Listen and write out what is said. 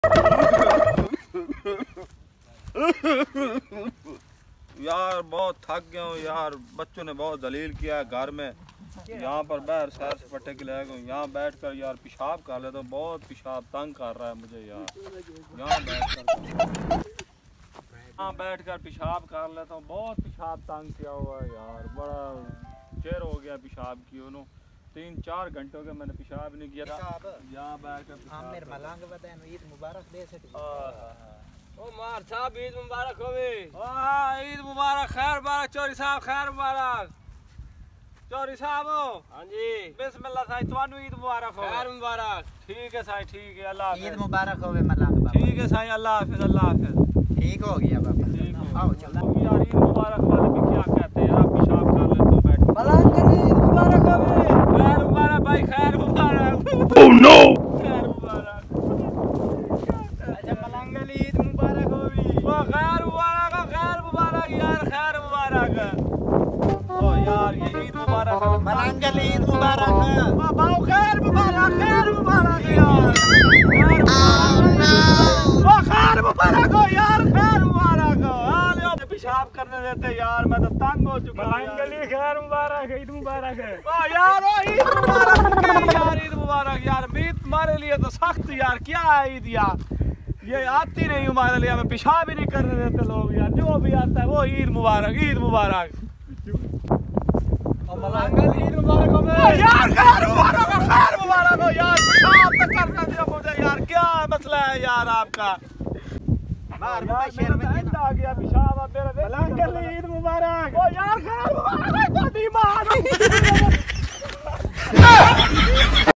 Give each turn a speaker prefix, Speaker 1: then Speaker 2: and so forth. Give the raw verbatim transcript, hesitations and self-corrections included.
Speaker 1: यार बहुत थक गया हूँ यार, बच्चों ने बहुत दलील किया है घर में। यहाँ पर बाहर सैर सपाटे के लिए यहाँ बैठ कर यार पेशाब कर लेता हूँ, बहुत पेशाब तंग कर रहा है मुझे यार। यहाँ बैठ कर यहाँ बैठ कर पेशाब कर लेता हूँ, बहुत पेशाब तंग किया हुआ है यार, बड़ा चेर हो गया पेशाब की। उन्होंने तीन चार घंटों के मैंने पेशाब नहीं किया था। यहाँ बैठ कर ईद मुबारक दे सकते ओ मार साहब, ईद मुबारक होवे। ईद मुबारक, खैर मुबारक चौरी साहब, खैर मुबारक चौरी साहब। हाँ जी बिस्मिल्लाह साईं, तुहानू ईद मुबारक हो। खैर मुबारक। ठीक है साईं, ठीक है, अल्लाह हाफिज़। ईद मुबारक होवे मलंग बाबा। ठीक है साईं, अल्लाह हाफिज़, अल्लाह हाफिज़। ठीक हो गया बाबा, आओ चलो यार। ईद मुबारक वाले भी क्या कहते हैं यार, पेशाब कर लेता हूं बैठ। मलंग ईद मुबारक होवे। खैर मुबारक भाई, खैर मुबारक। ओह नो, खैर मुबारक। अच्छा मलंग ईद मुबारक होवी। ओ खैर मुबारक, खैर मुबारक यार, खैर मुबारक। ओ यार ये ईद मुबारक, मलंग ईद मुबारक। बाबा खैर मुबारक, खैर मुबारक यार, ओ खैर मुबारक हो यार, खैर मुबारक हो। हां ले पेशाब करने देते यार, मैं तो तंग हो चुका हूं। मलंग खैर मुबारक, ईद मुबारक है। ओ यार ओ ईद मुबारक यार, ईद मुबारक यार। ईद हमारे लिए तो सख्त यार, क्या है ईद यार, ये आती नहीं हमारे लिए, हमें पेशाब ही नहीं करने देते लोग यार। जो भी आता है वो ईद मुबारक, ईद मुबारक। मलंगल ईद मुबारक हो यार, खैर मुबारक हो, खैर मुबारक हो यार। पेशाब तो करना दिया मुझे यार, क्या मसला है यार आपका। मार भाई शेर में आ गया पेशाब अब मेरा। मलंगल ईद मुबारक। ओ यार खैर मुबारक, तो दी मार।